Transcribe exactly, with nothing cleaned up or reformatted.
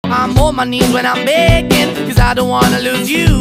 I'm on my knees when I'm begging, cause I don't wanna lose you.